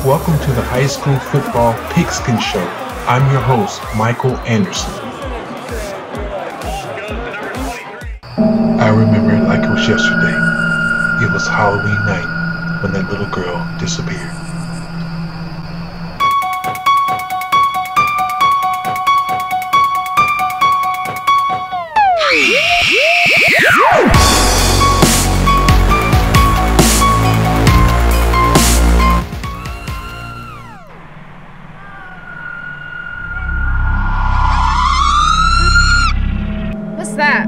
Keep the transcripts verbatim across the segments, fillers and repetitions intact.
Welcome to the High School Football Pigskin Show. I'm your host, Michael Anderson. I remember it like it was yesterday. It was Halloween night when that little girl disappeared. What's that?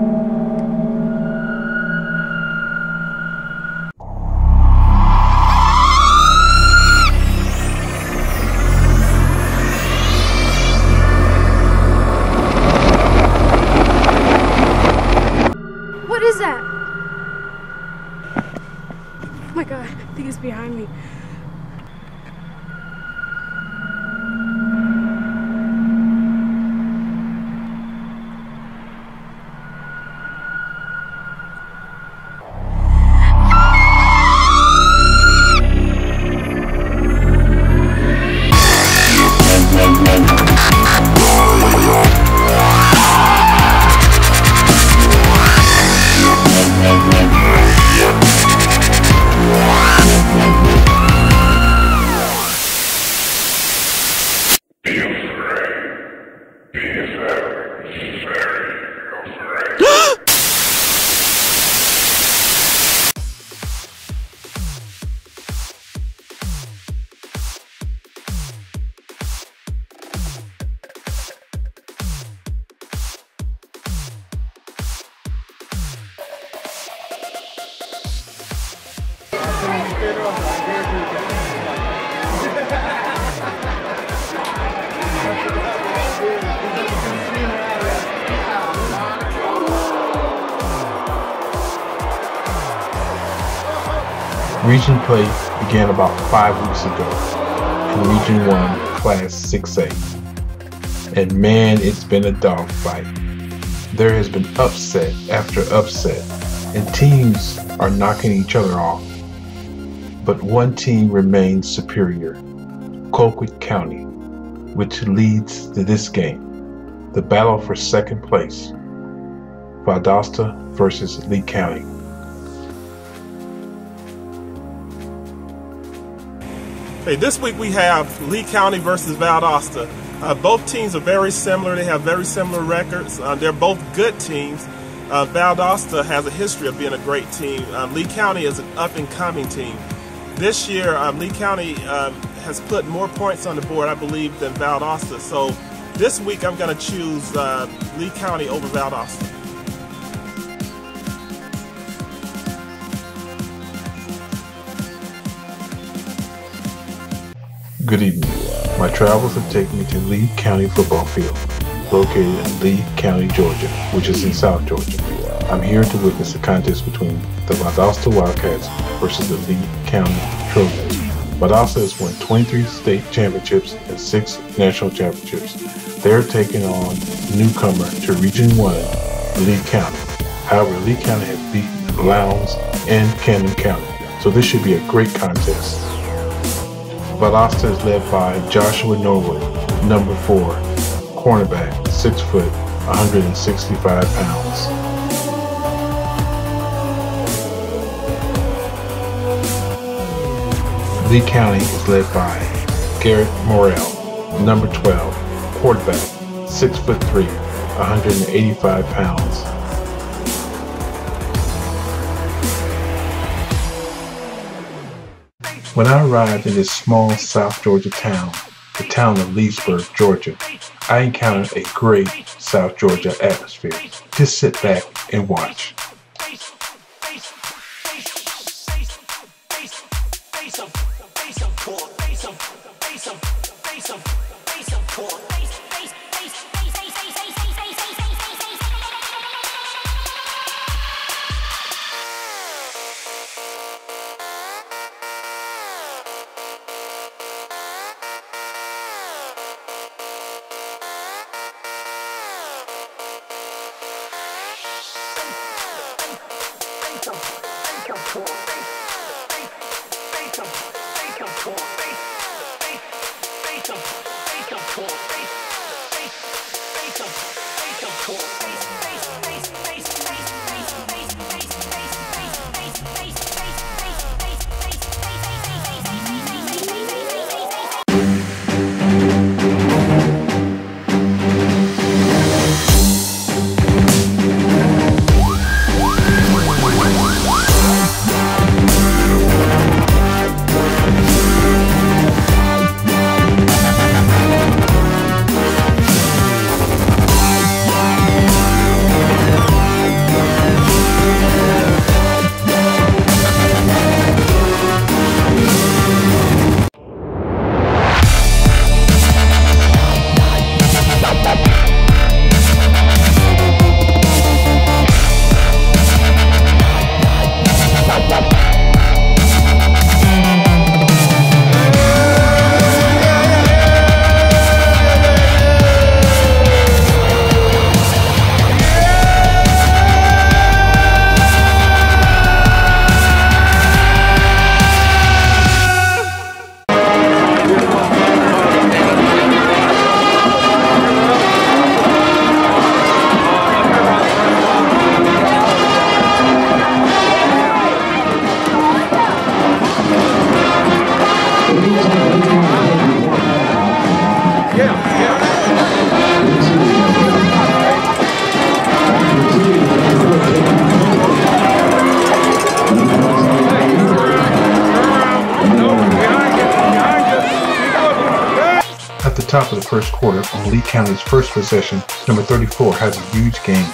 What is that? Oh my God, I think it's behind me. Region play began about five weeks ago in Region one, Class six A. And man, it's been a dogfight. There has been upset after upset, and teams are knocking each other off. But one team remains superior, Colquitt County, which leads to this game, the battle for second place, Valdosta versus Lee County. Hey, this week we have Lee County versus Valdosta. Uh, both teams are very similar. They have very similar records. Uh, they're both good teams. Uh, Valdosta has a history of being a great team. Uh, Lee County is an up-and-coming team. This year, uh, Lee County uh, has put more points on the board, I believe, than Valdosta. So this week I'm going to choose uh, Lee County over Valdosta. Good evening. My travels have taken me to Lee County Football Field, located in Lee County, Georgia, which is in South Georgia. I'm here to witness the contest between the Valdosta Wildcats versus the Lee County Trojans. Valdosta has won twenty-three state championships and six national championships. They're taking on newcomer to Region one, Lee County. However, Lee County has beaten Lowndes and Camden County, so this should be a great contest. Valdosta is led by Joshua Norwood, number four, cornerback, six foot, one hundred sixty-five pounds. Lee County is led by Garrett Morrell, number twelve, quarterback, six foot three, one hundred eighty-five pounds. When I arrived in this small South Georgia town, the town of Leesburg, Georgia, I encountered a great South Georgia atmosphere. Just sit back and watch. Base, base, base, base, base, base, base, base, base, base, base, base, At the top of the first quarter, on Lee County's first possession, number thirty-four has a huge gain.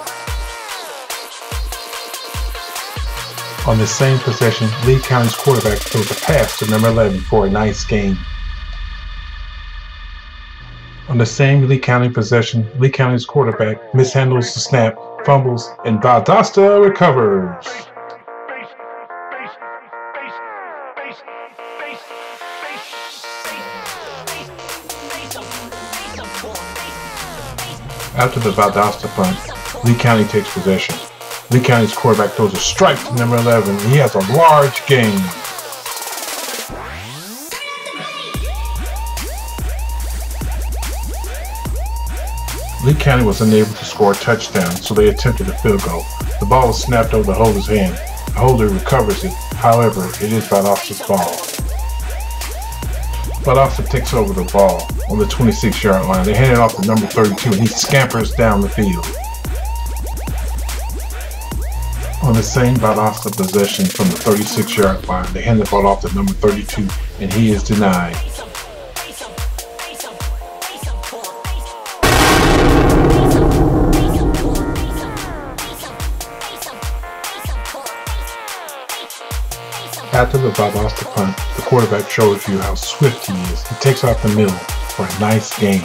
On the same possession, Lee County's quarterback throws a pass to number eleven for a nice gain. On the same Lee County possession, Lee County's quarterback mishandles the snap, fumbles, and Valdosta recovers. After the Valdosta punt, Lee County takes possession. Lee County's quarterback throws a strike to number eleven, and he has a large gain. Lee County was unable to score a touchdown, so they attempted a field goal. The ball was snapped over the holder's hand. The holder recovers it. However, it is Valdosta's ball. Valdosta takes over the ball on the twenty-six yard line. They hand it off to number thirty-two, and he scampers down the field. On the same Valdosta possession from the thirty-six yard line, they hand the ball off to number thirty-two, and he is denied. After the Valdosta punt, the quarterback shows you how swift he is. He takes off the middle for a nice gain.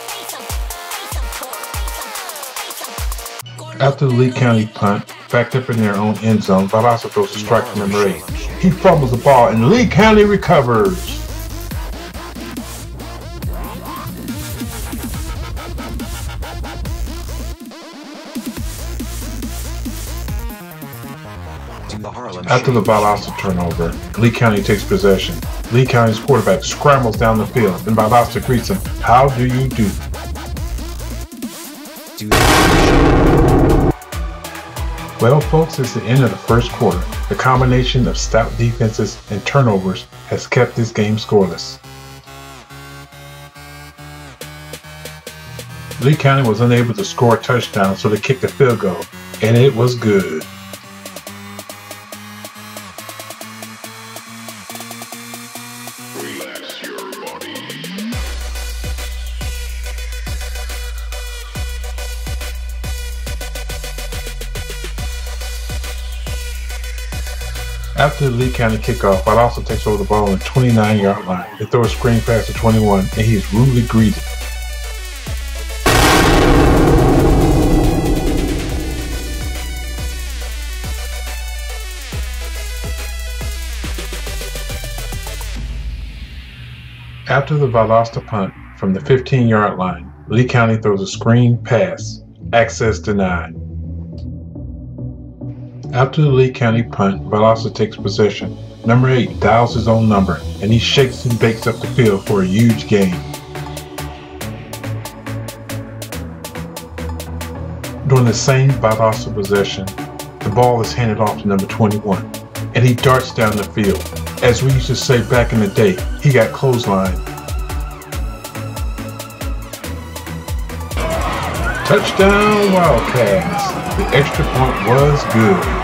After the Lee County punt, backed up in their own end zone, Valdosta throws a strike to number eight. He fumbles the ball and Lee County recovers. After the Valdosta turnover, Lee County takes possession. Lee County's quarterback scrambles down the field, and Valdosta greets him. How do you do? Well, folks, it's the end of the first quarter. The combination of stout defenses and turnovers has kept this game scoreless. Lee County was unable to score a touchdown, so they kicked a field goal, and it was good. After the Lee County kickoff, Valdosta takes over the ball on the twenty-nine yard line. They throw a screen pass to twenty-one, and he is rudely greeted. After the Valdosta punt from the fifteen yard line, Lee County throws a screen pass. Access denied. After the Lee County punt, Valdosta takes possession. Number eight dials his own number, and he shakes and bakes up the field for a huge gain. During the same Valdosta possession, the ball is handed off to number twenty-one, and he darts down the field. As we used to say back in the day, he got clotheslined. Touchdown Wildcats! The extra point was good.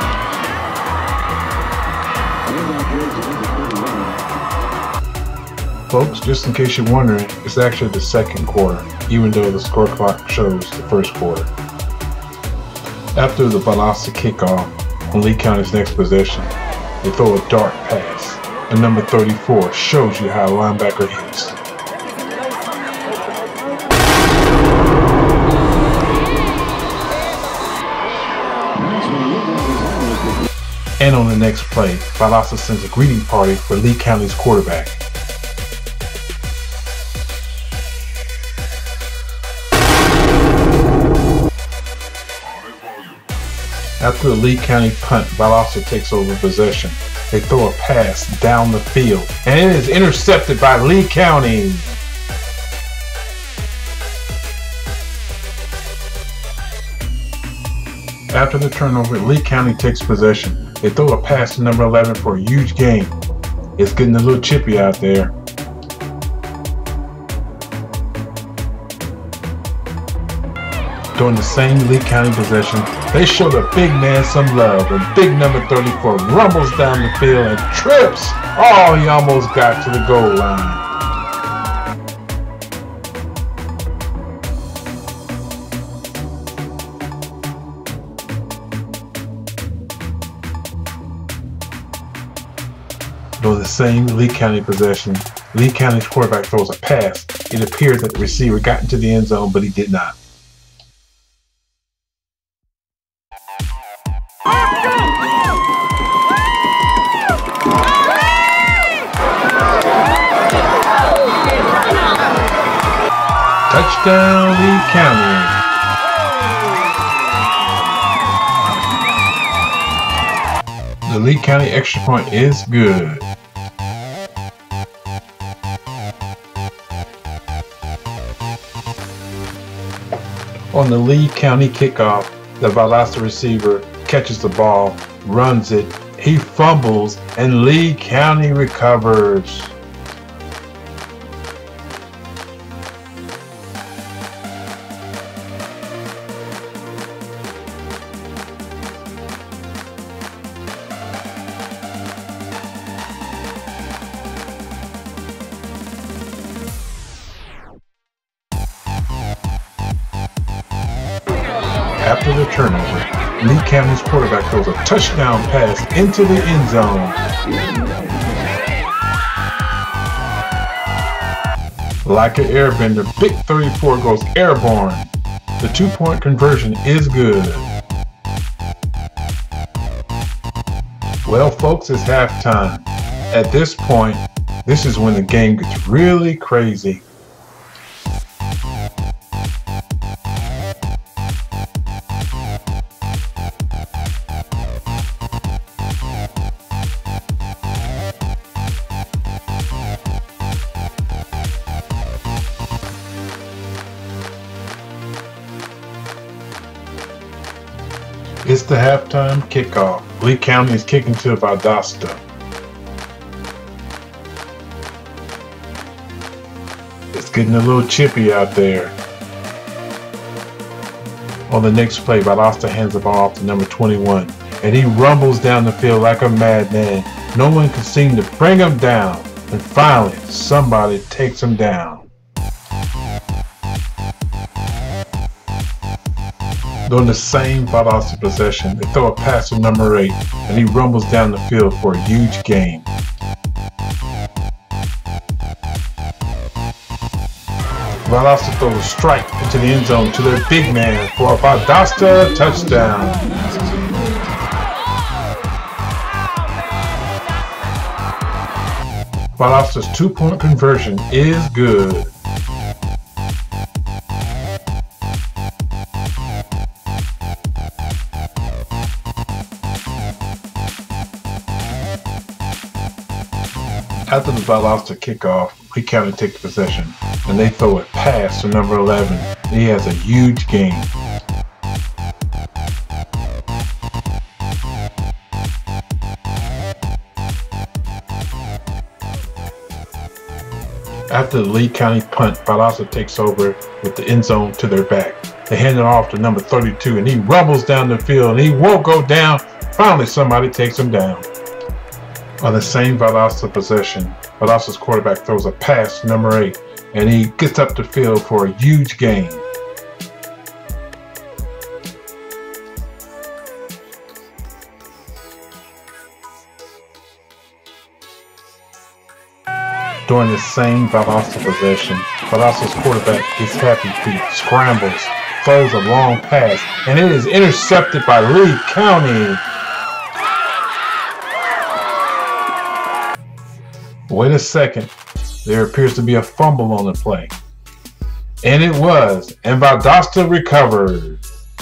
Folks, just in case you're wondering, it's actually the second quarter, even though the score clock shows the first quarter. After the Valdosta kickoff on Lee County's next possession, they throw a dart pass, and number thirty-four shows you how a linebacker hits. And on the next play, Valdosta sends a greeting party for Lee County's quarterback. After the Lee County punt, Valdosta takes over possession. They throw a pass down the field, and it is intercepted by Lee County. After the turnover, Lee County takes possession. They throw a pass to number eleven for a huge gain. It's getting a little chippy out there. During the same Lee County possession, they showed a big man some love, and big number thirty-four rumbles down the field and trips. Oh, he almost got to the goal line. During the same Lee County possession, Lee County's quarterback throws a pass. It appeared that the receiver got into the end zone, but he did not. Touchdown, Lee County. The Lee County extra point is good. On the Lee County kickoff, the Valdosta receiver catches the ball, runs it, he fumbles, and Lee County recovers. After the turnover, Lee County's quarterback throws a touchdown pass into the end zone. Like an airbender, Big thirty-four goes airborne. The two-point conversion is good. Well, folks, it's halftime. At this point, this is when the game gets really crazy. It's the halftime kickoff. Lee County is kicking to Valdosta. It's getting a little chippy out there. On the next play, Valdosta hands the ball off to number twenty-one, and he rumbles down the field like a madman. No one can seem to bring him down, and finally, somebody takes him down. During the same Valdosta possession, they throw a pass to number eight, and he rumbles down the field for a huge gain. Valdosta throws a strike into the end zone to their big man for a Valdosta touchdown. Valdosta's two-point conversion is good. After the Valdosta kickoff, Lee County takes possession, and they throw a pass to number eleven. He has a huge gain. After the Lee County punt, Valdosta takes over with the end zone to their back. They hand it off to number thirty-two, and he rumbles down the field, and he won't go down. Finally, somebody takes him down. On the same Valdosta possession, Valdosta's quarterback throws a pass to number eight, and he gets up the field for a huge gain. During the same Valdosta possession, Valdosta's quarterback gets happy feet, scrambles, throws a long pass, and it is intercepted by Lee County. Wait a second, there appears to be a fumble on the play. And it was, and Valdosta recovered.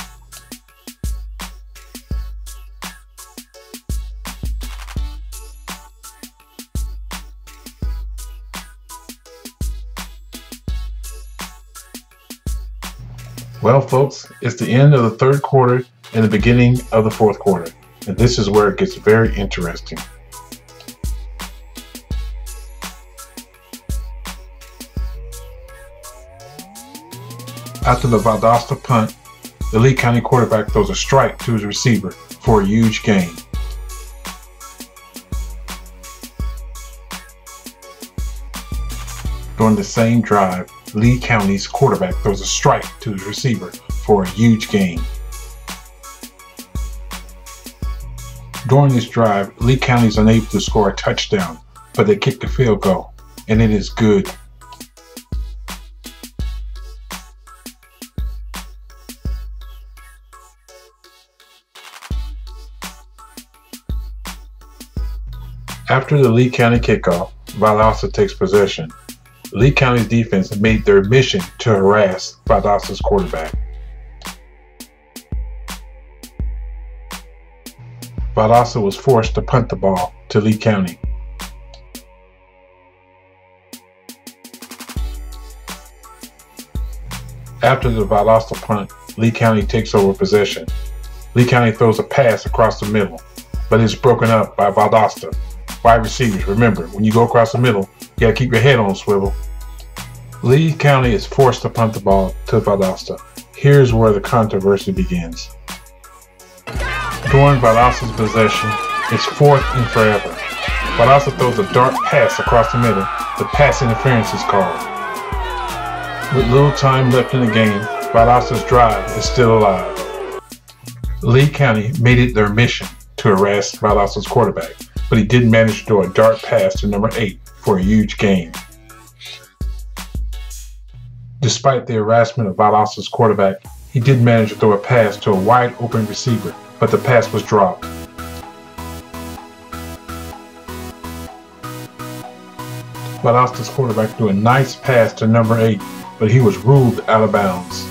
Well, folks, it's the end of the third quarter and the beginning of the fourth quarter. And this is where it gets very interesting. After the Valdosta punt, the Lee County quarterback throws a strike to his receiver for a huge gain. During the same drive, Lee County's quarterback throws a strike to his receiver for a huge gain. During this drive, Lee County is unable to score a touchdown, but they kick the field goal, and it is good. After the Lee County kickoff, Valdosta takes possession. Lee County's defense made their mission to harass Valdosta's quarterback. Valdosta was forced to punt the ball to Lee County. After the Valdosta punt, Lee County takes over possession. Lee County throws a pass across the middle, but it's broken up by Valdosta. Wide receivers, remember, when you go across the middle, you gotta keep your head on a swivel. Lee County is forced to punt the ball to Valdosta. Here's where the controversy begins. During Valdosta's possession, it's fourth and forever. Valdosta throws a dart pass across the middle. The pass interference is called. With little time left in the game, Valdosta's drive is still alive. Lee County made it their mission to harass Valdosta's quarterback, but he did manage to throw a dart pass to number eight for a huge gain. Despite the harassment of Valdosta's quarterback, he did manage to throw a pass to a wide open receiver, but the pass was dropped. Valdosta's quarterback threw a nice pass to number eight, but he was ruled out of bounds.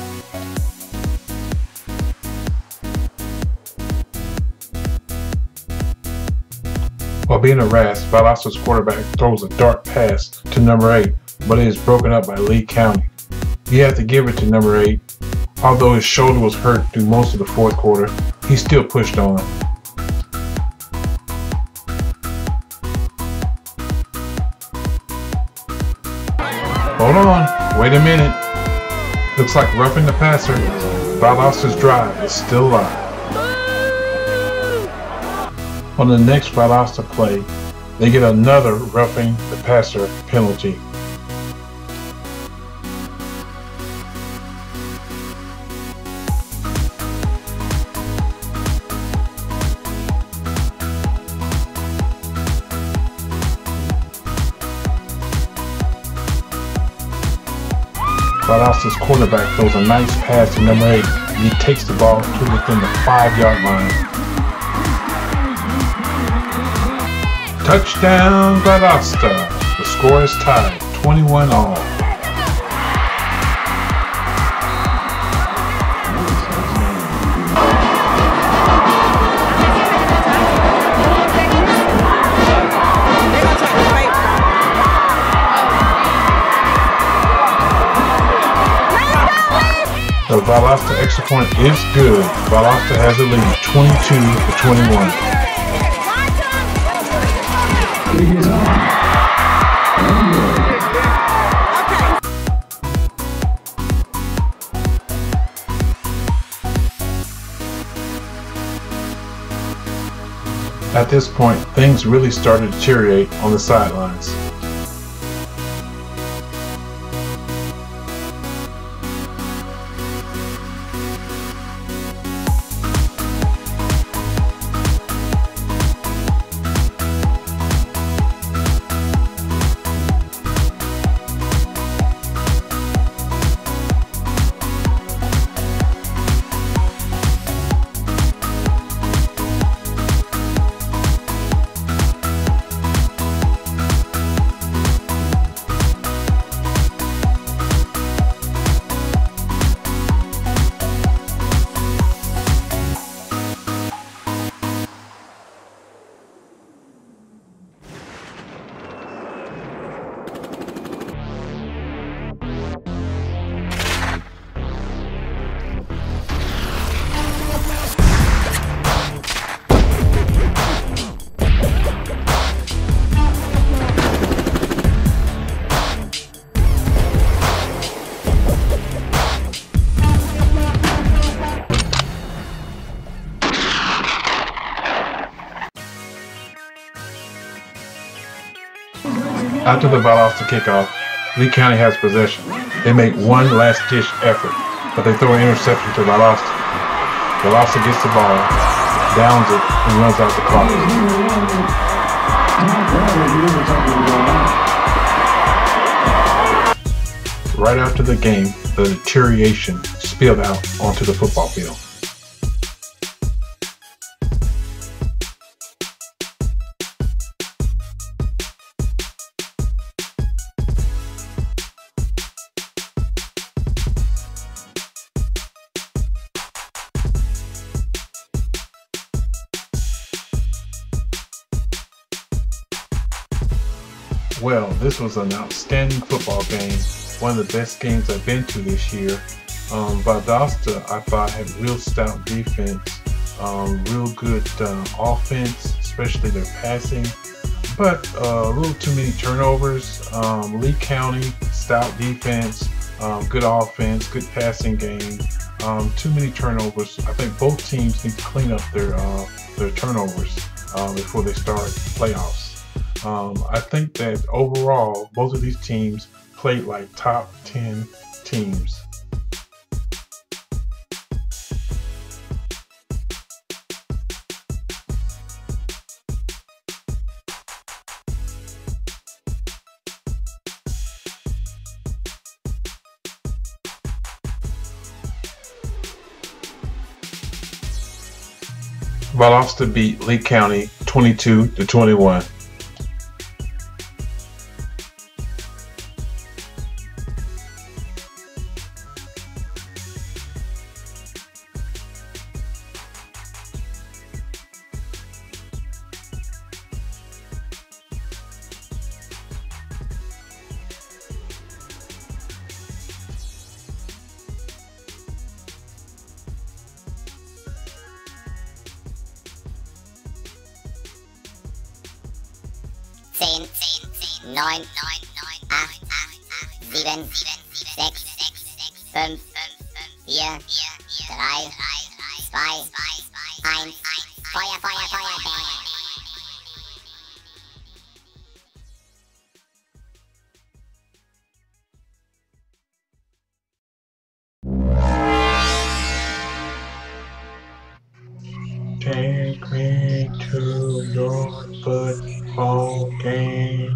While being harassed, Valdosta's quarterback throws a dart pass to number eight, but it is broken up by Lee County. You have to give it to number eight. Although his shoulder was hurt through most of the fourth quarter, he still pushed on. Hold on, wait a minute. Looks like roughing the passer. Valdosta's drive is still alive. On the next Valdosta play, they get another roughing the passer penalty. Valdosta's quarterback throws a nice pass to number eight, and he takes the ball to within the five-yard line. Touchdown, Valdosta! The score is tied, twenty-one all. The Valdosta extra point is good. Valdosta has the lead, twenty-two to twenty-one. At this point, things really started to deteriorate on the sidelines. After the Valdosta kickoff, Lee County has possession. They make one last-ditch effort, but they throw an interception to Valdosta. Valdosta gets the ball, downs it, and runs out the clock. Right after the game, the deterioration spilled out onto the football field. Well, this was an outstanding football game. One of the best games I've been to this year. Um, Valdosta, I thought, had real stout defense, um, real good uh, offense, especially their passing, but uh, a little too many turnovers. Um, Lee County, stout defense, um, good offense, good passing game, um, too many turnovers. I think both teams need to clean up their uh, their turnovers uh, before they start playoffs. Um, I think that overall, both of these teams played like top ten teams. Valdosta beat Lee County twenty-two to twenty-one. zehn, neun, acht, sieben, sechs, fünf, vier, drei, zwei, eins, Feuer, Feuer, Feuer, Feuer. Take me to your football game.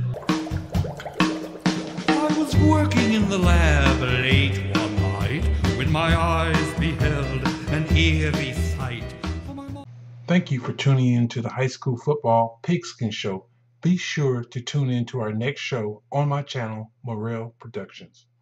I was working in the lab late one night when my eyes beheld an eerie sight. Thank you for tuning in to the High School Football Pigskin Show. Be sure to tune in to our next show on my channel, Morrell Productions.